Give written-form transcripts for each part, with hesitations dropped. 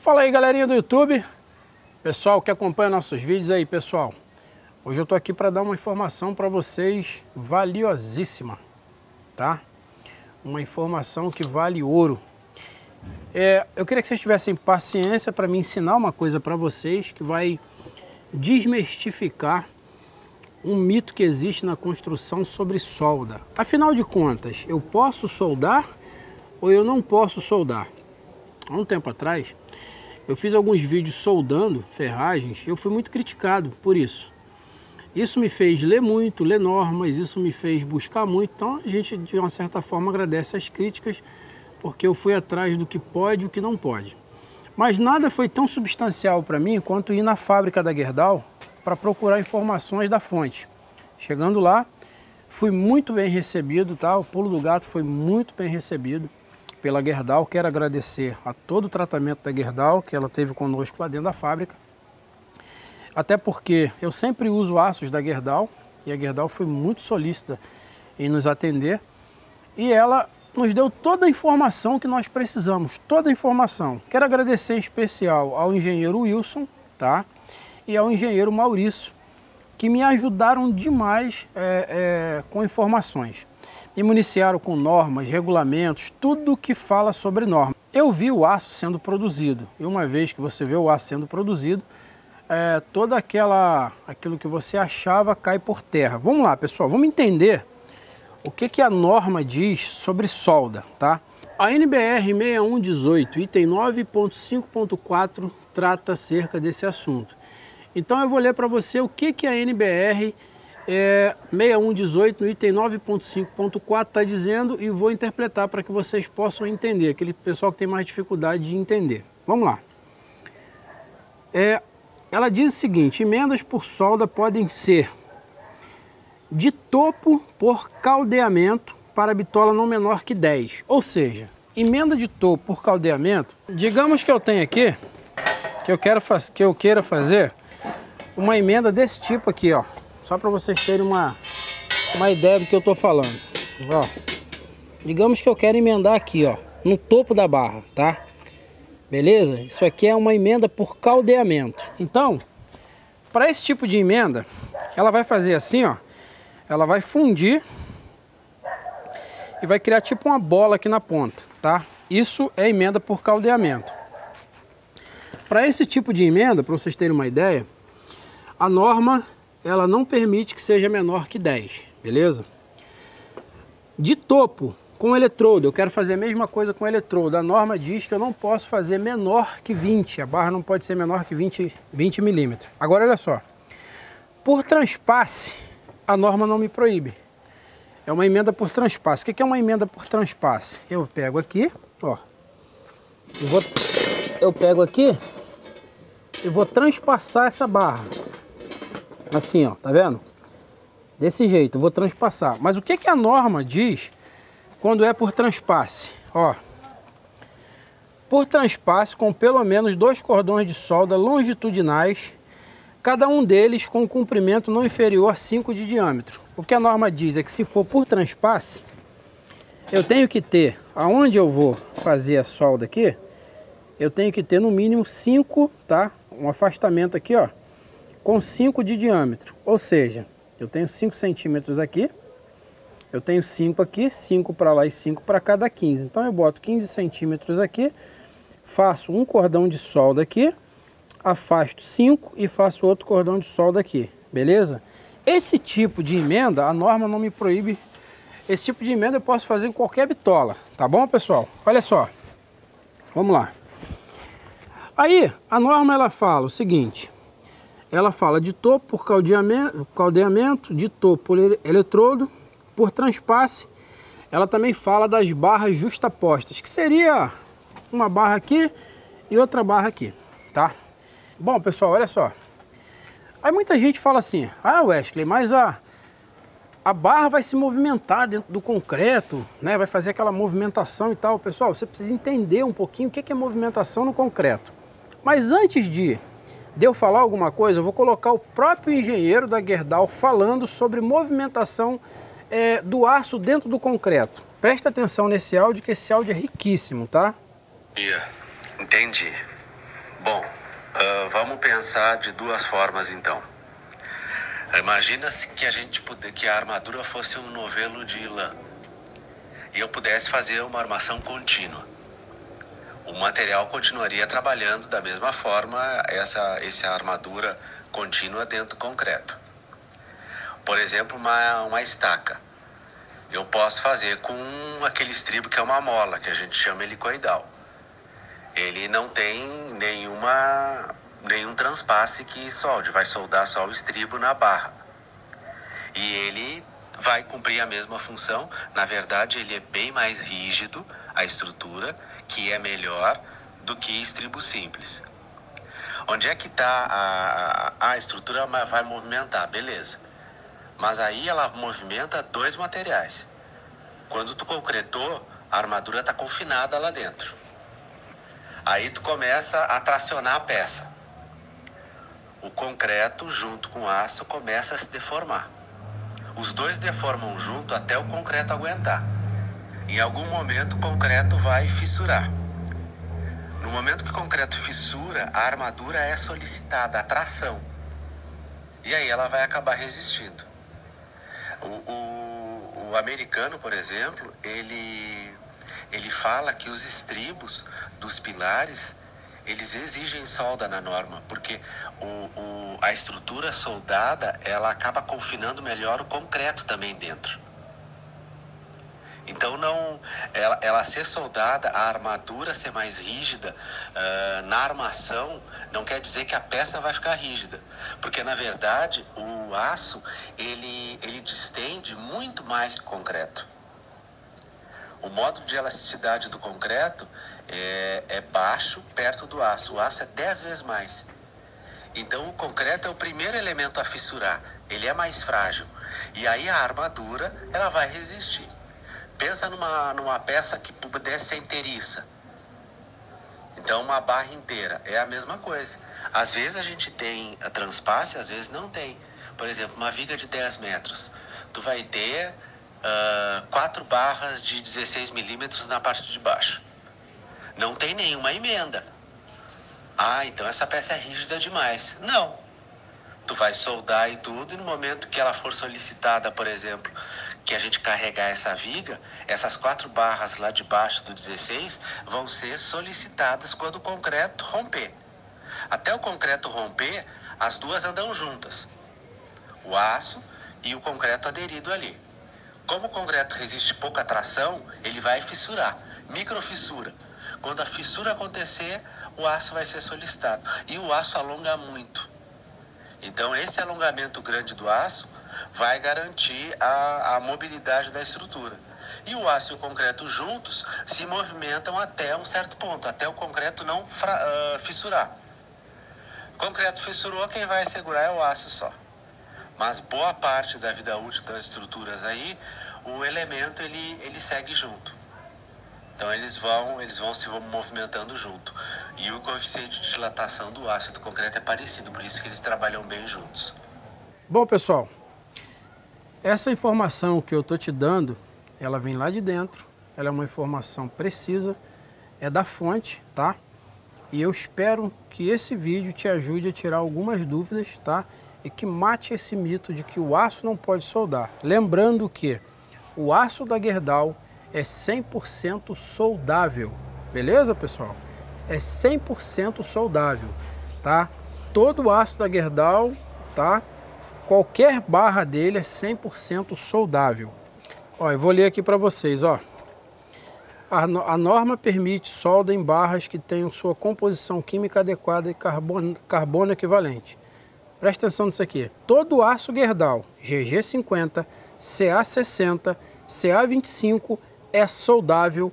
Fala aí, galerinha do YouTube, pessoal que acompanha nossos vídeos aí, pessoal. Hoje eu tô aqui para dar uma informação para vocês valiosíssima, tá? Uma informação que vale ouro. Eu queria que vocês tivessem paciência para me ensinar uma coisa para vocês que vai desmistificar um mito que existe na construção sobre solda. Afinal de contas, eu posso soldar ou eu não posso soldar? Há um tempo atrás, eu fiz alguns vídeos soldando ferragens e eu fui muito criticado por isso. Isso me fez ler muito, ler normas, isso me fez buscar muito. Então a gente, de uma certa forma, agradece as críticas, porque eu fui atrás do que pode e o que não pode. Mas nada foi tão substancial para mim quanto ir na fábrica da Gerdau para procurar informações da fonte. Chegando lá, fui muito bem recebido, tá? O pulo do gato foi muito bem recebido pela Gerdau. Quero agradecer a todo o tratamento da Gerdau que ela teve conosco lá dentro da fábrica. Até porque eu sempre uso aços da Gerdau e a Gerdau foi muito solícita em nos atender. E ela nos deu toda a informação que nós precisamos, toda a informação. Quero agradecer em especial ao engenheiro Wilson, tá? E ao engenheiro Maurício, que me ajudaram demais com informações. Me municiaram com normas, regulamentos, tudo que fala sobre normas. Eu vi o aço sendo produzido, e uma vez que você vê o aço sendo produzido, toda aquilo que você achava cai por terra. Vamos lá, pessoal, vamos entender o que a norma diz sobre solda, tá? A NBR 6118, item 9.5.4, trata acerca desse assunto. Então eu vou ler para você o que a NBR 6118, no item 9.5.4, está dizendo e vou interpretar para que vocês possam entender, aquele pessoal que tem mais dificuldade de entender. Vamos lá. Ela diz o seguinte: emendas por solda podem ser de topo por caldeamento para bitola não menor que 10. Ou seja, emenda de topo por caldeamento, digamos que eu tenho aqui, que eu queira fazer uma emenda desse tipo aqui, ó. Só para vocês terem uma ideia do que eu estou falando. Ó, digamos que eu quero emendar aqui, ó, no topo da barra, tá? Beleza? Isso aqui é uma emenda por caldeamento. Então, para esse tipo de emenda, ela vai fazer assim, ó. Ela vai fundir e vai criar tipo uma bola aqui na ponta, tá? Isso é emenda por caldeamento. Para esse tipo de emenda, para vocês terem uma ideia, a norma ela não permite que seja menor que 10, beleza? De topo com eletrodo, eu quero fazer a mesma coisa com eletrodo. A norma diz que eu não posso fazer menor que 20, a barra não pode ser menor que 20 milímetros. Agora olha só, por transpasse, a norma não me proíbe. É uma emenda por transpasse. O que é uma emenda por transpasse? Eu pego aqui, ó, eu pego aqui e vou transpassar essa barra. Assim, ó, tá vendo? Desse jeito, eu vou transpassar. Mas o que a norma diz quando é por transpasse? Ó, por transpasse com pelo menos 2 cordões de solda longitudinais, cada um deles com um comprimento não inferior a 5 de diâmetro. O que a norma diz é que se for por transpasse, eu tenho que ter, aonde eu vou fazer a solda aqui, eu tenho que ter no mínimo 5, tá? Um afastamento aqui, ó, com 5 de diâmetro, ou seja, eu tenho 5 centímetros aqui, eu tenho 5 aqui, 5 para lá e 5 para cá dá 15. Então eu boto 15 centímetros aqui, faço um cordão de solda aqui, afasto 5 e faço outro cordão de solda aqui, beleza? Esse tipo de emenda, a norma não me proíbe. Esse tipo de emenda eu posso fazer em qualquer bitola, tá bom, pessoal? Olha só, vamos lá. Aí, a norma ela fala o seguinte: ela fala de topo por caldeamento, de topo por eletrodo, por transpasse. Ela também fala das barras justapostas, que seria uma barra aqui e outra barra aqui, tá? Bom, pessoal, olha só. Aí muita gente fala assim: ah, Wesley, mas a barra vai se movimentar dentro do concreto, né? Vai fazer aquela movimentação e tal. Pessoal, você precisa entender um pouquinho o que é movimentação no concreto. Mas antes de eu falar alguma coisa, eu vou colocar o próprio engenheiro da Gerdau falando sobre movimentação do aço dentro do concreto. Presta atenção nesse áudio, que esse áudio é riquíssimo, tá? Entendi. Bom, vamos pensar de duas formas então. Imagina-se que a armadura fosse um novelo de lã e eu pudesse fazer uma armação contínua. O material continuaria trabalhando da mesma forma, essa armadura contínua dentro do concreto. Por exemplo, uma estaca. Eu posso fazer com aquele estribo que é uma mola, que a gente chama helicoidal. Ele não tem nenhum transpasse que solde, vai soldar só o estribo na barra. E ele vai cumprir a mesma função. Na verdade, ele é bem mais rígido, a estrutura, que é melhor do que estribo simples. Onde é que está a estrutura vai movimentar, beleza. Mas aí ela movimenta dois materiais. Quando tu concretou, a armadura está confinada lá dentro. Aí tu começa a tracionar a peça. O concreto junto com o aço começa a se deformar. Os dois deformam junto até o concreto aguentar. Em algum momento o concreto vai fissurar. No momento que o concreto fissura, a armadura é solicitada, a tração. E aí ela vai acabar resistindo. O americano, por exemplo, ele fala que os estribos dos pilares, eles exigem solda na norma, porque a estrutura soldada, ela acaba confinando melhor o concreto também dentro. Então, ela ser soldada, a armadura ser mais rígida, na armação, não quer dizer que a peça vai ficar rígida. Porque, na verdade, o aço, ele distende muito mais que o concreto. O módulo de elasticidade do concreto é baixo perto do aço. O aço é 10 vezes mais. Então, o concreto é o primeiro elemento a fissurar. Ele é mais frágil. E aí, a armadura, ela vai resistir. Pensa numa peça que pudesse ser inteiriça. Então, uma barra inteira é a mesma coisa. Às vezes a gente tem a transpasse, às vezes não tem. Por exemplo, uma viga de 10 metros. Tu vai ter 4 barras de 16 milímetros na parte de baixo. Não tem nenhuma emenda. Ah, então essa peça é rígida demais. Não. Tu vai soldar e tudo, e no momento que ela for solicitada, por exemplo, que a gente carregar essa viga, essas 4 barras lá de baixo do 16 vão ser solicitadas quando o concreto romper. Até o concreto romper, as duas andam juntas. O aço e o concreto aderido ali. Como o concreto resiste pouca tração, ele vai fissurar, microfissura. Quando a fissura acontecer, o aço vai ser solicitado. E o aço alonga muito. Então, esse alongamento grande do aço vai garantir a mobilidade da estrutura. E o aço e o concreto juntos se movimentam até um certo ponto, até o concreto não fissurar. O concreto fissurou, quem vai segurar é o aço só. Mas boa parte da vida útil das estruturas aí, o elemento ele segue junto. Então eles vão se movimentando junto. E o coeficiente de dilatação do aço e do concreto é parecido, por isso que eles trabalham bem juntos. Bom, pessoal, essa informação que eu estou te dando, ela vem lá de dentro, ela é uma informação precisa, é da fonte, tá? E eu espero que esse vídeo te ajude a tirar algumas dúvidas, tá? E que mate esse mito de que o aço não pode soldar. Lembrando que o aço da Gerdau é 100% soldável, beleza, pessoal? É 100% soldável, tá? Todo o aço da Gerdau, tá? Qualquer barra dele é 100% soldável. Ó, eu vou ler aqui para vocês, ó. A norma permite solda em barras que tenham sua composição química adequada e carbono equivalente. Presta atenção nisso aqui. Todo aço Gerdau, GG50, CA60, CA25 é soldável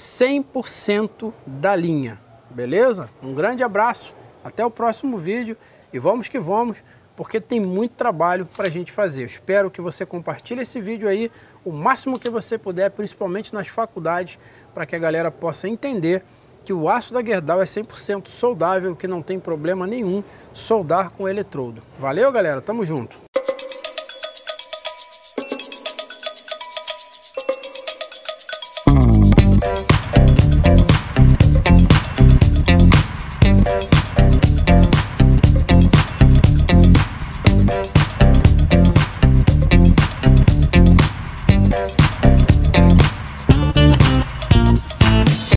100% da linha. Beleza? Um grande abraço, até o próximo vídeo e vamos que vamos, porque tem muito trabalho para a gente fazer. Eu espero que você compartilhe esse vídeo aí o máximo que você puder, principalmente nas faculdades, para que a galera possa entender que o aço da Gerdau é 100% soldável, que não tem problema nenhum soldar com eletrodo. Valeu, galera, tamo junto!